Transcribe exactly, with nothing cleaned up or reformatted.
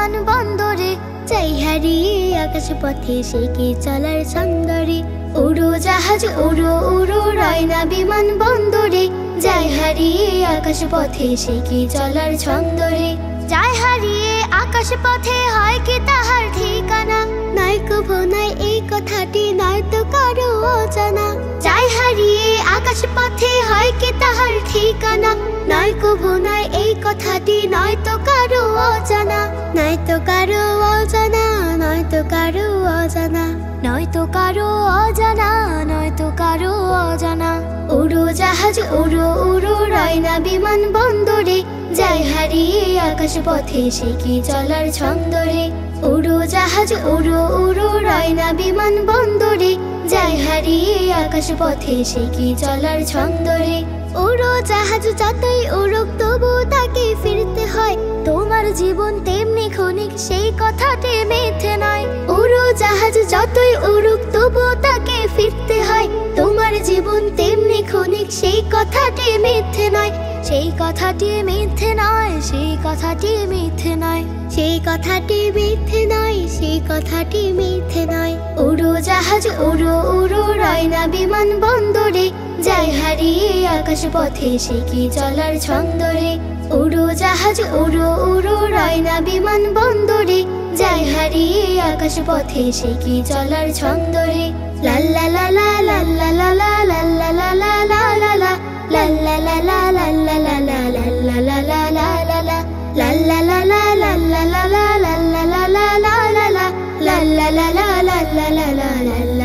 বিমানবন্দরে, যাই হারিয়ে আকাশ পথে সে কি চলার ছন্দরে। উড়ো জাহাজ উড়ো উড়ো রয় না বিমানবন্দরে, যাই হারিয়ে আকাশ পথে সে কি চলার ছন্দরে। যাই হারিয়ে আকাশ পথে হয় কি তাহার ঠিকানা, নয় কভু নয় এই কথাটি নয়তো কারো অজানা। যাই হারিয়ে আকাশ পথে হয় কি তাহার ঠিকানা, নয় কভু নয় এই কথাটি নয়তো কারো অজানা। নয়তো কারো অজানা, নয়তো কারো অজানা, নয়তো কারো অজানা, নয়তো কারো অজানা। উড়ো জাহাজ উড়ো উড়ো রয় না বিমানবন্দরে, যাই হারিয়ে আকাশ পথে সে কি চলার ছন্দরে। উড়ো জাহাজ উড়ো উড়ো রয় না বিমানবন্দরে, যাই হারিয়ে আকাশ পথে সে কি চলার ছন্দরে। উড়ো জাহাজ যতই উড়ুক তবু তাকে ফিরতে হয়, তোমার জীবন তেমনি ক্ষণিক সেই কথাটি মিথ্যে নয়। উড়ো জাহাজ যতই উড়ুক তবু তাকে ফিরতে হয়, তোমার জীবন তেমনি ক্ষণিক সেই কথাটি মিথ্যে নয়। সেই কথাটি মিথ্যে নয়, সেই কথাটি মিথ্যে নয়, সেই কথাটি মিথ্যে নয়, সেই কথাটি মিথ্যে নয়। উড়ো জাহাজ উড়ো উড়ো রয় না বিমানবন্দরে, যাই হারিয়ে আকাশ পথে সে কি চলার ছন্দরে। উড়ো জাহাজ উড়ো উড়ো রয় না বিমানবন্দরে, যাই হারিয়ে আকাশ পথে সে কি চলার ছন্দরে। লাল্লা লালা লাল্লা লালা লাল্লা লালা লালা লা লাল্লা লালা লাল্লা লালা লাল্লা লালা লালা লাল্লা লালা লাল্লা লালা লাল্লা লালা লালা লাল্লা লালা লাল্লা লালা লাল্লা